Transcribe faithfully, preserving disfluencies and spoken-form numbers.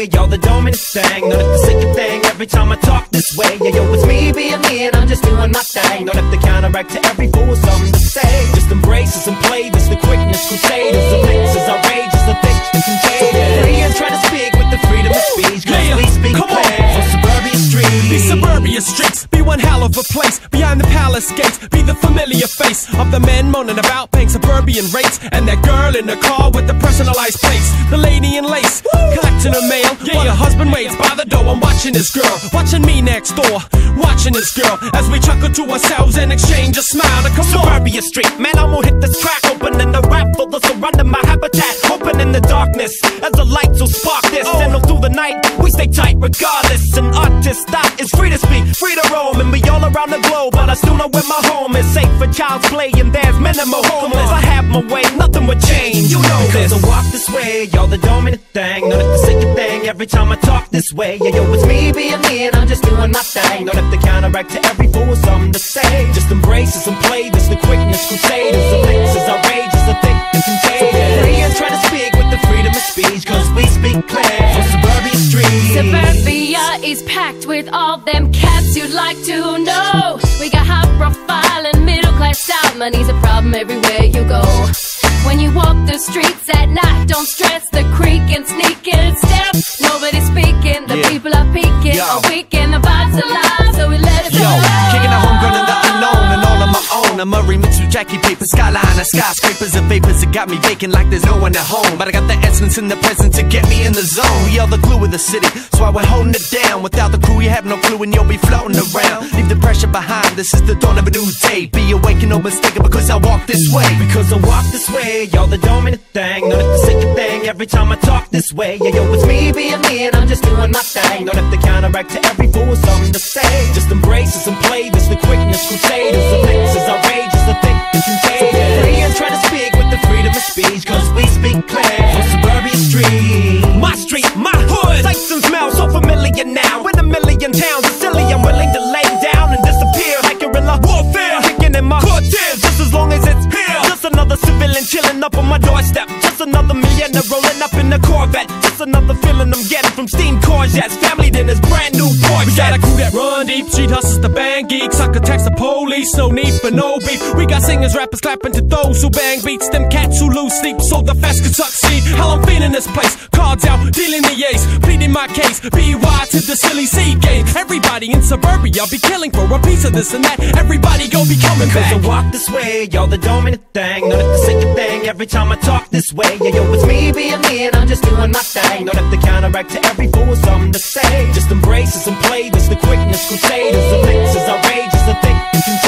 way, y'all the dominant thing. Don't have to say a thing every time I talk this way. Yeah, yo, it's me being me and I'm just doing my thing. Don't have to counteract to every fool something to say. Just embrace us and play this, the quickness crusaders. The mix is outrageous, the thick and contagious. So free and try to speak with the freedom of speech, cause yeah, we speak clear on suburbia streets. These suburbia streets be one hell of a place. Behind the palace gates, be the familiar face of the men moaning about paying suburban rates. And that girl in the car with the personalized plates. The lady in lace, woo, collecting her mail, yeah, while her husband waits by the door. I'm watching this girl, watching me next door, watching this girl as we chuckle to ourselves and exchange a smile. To come Suburbia on. Street, man, I'm gonna hit this track, opening the rap full of surrender my habitat, hoping in the darkness as the lights will spark this. Oh. And all through the night, we stay tight regardless. An artist stop is free to speak, free to roam, and be all around the globe. But I still know where my home is safe for child's play, and there's minimal homeless. I have my way, nothing would change. You know because this. I walk this way, y'all the dominant thing. Don't have to say a thing every time I talk this way. Yeah, yo, it's me being me and I'm just doing my thing. Don't have to counteract to every fool something to say. Just embrace us and play this, the quickness crusaders. The mix is outrageous, the thick and contagious. So free and try to speak with the freedom of speech, cause we speak clear on suburbia streets. Suburbia is packed with all them cats you'd like to know. We got high profile and middle class style. Money's a problem everywhere you go. When you walk the streets at night, don't stress the creak and sneaking step. Nobody's speaking, the yeah. people are peeking. Yo. A weekend, the vibes alive, so we let it Yo, go. kicking a homegrown in the unknown and all on my own. I'm a remix with Jackie Paper, skyline and skyscrapers and vapors that got me vacant like there's no one at home. But I got the essence and the presence to get me in the zone. We are the glue of the city, so I we're holding it down. Without the crew, you have no clue and you'll be floating around. Leave the pressure behind, this is the dawn of a new day. Be awake and no mistaken because I walk this way. Because I walk this way, y'all the dominant thing. Don't have to say a thing every time I talk this way. Yeah, yo, it's me being me and I'm just doing my thing. Don't have to counteract to every fool something to say. Just embrace us and play this, the quickness crusaders. The mix is outrageous, the thick and contagious. So free and try to speak with the freedom of speech, cause we speak clear on suburbia street. My street, my hood, sights and smells so familiar now. In a million towns, it's silly, I'm willing to lay down and disappear like guerrilla warfare. Kicking in my Cortez, just as long as it's here. Just another civilian chilling up on my doorstep. Just another millionaire rolling up in the Corvette. Just another feeling I'm getting from steam Corvettes. Family dinners, brand new Porsche. We got a crew that run deep, street hustles the bang geeks. I could text the police, no need for no beef. We got singers, rappers clapping to those who bang beats. Them cats who lose sleep so the fast can succeed. How I'm feeling this place, cards out, dealing the ace, pleading my case, B Y to the silly C game. Everybody in suburbia be killing for a piece of this and that. Everybody go be coming back. Cause I walk this way, y'all the dominant thing. Don't have to say a thing every time I talk this way. Yeah, yo, it's me being me and I'm just doing my thing. Don't have to counteract to every fool something to say. Just embrace us and play this, the quickness crusaders. The mix is outrageous, the thick and contagious.